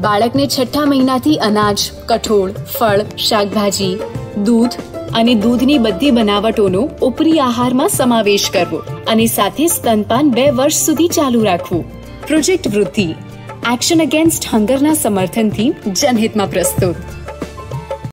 બાળકને છઠ્ઠા મહિનાથી અનાજ, કઠોળ, ફળ, શાકભાજી, દૂધ અને દૂધની બધી બનાવટોનો ઉપરી આહારમાં સમાવેશ કરવો અને સાથે સ્તનપાન 2 વર્ષ સુધી ચાલુ રાખવું. પ્રોજેક્ટ વૃદ્ધિ, એક્શન અગેન્સ્ટ હંગરના સમર્થનથી જનહિતમાં પ્રસ્તુત.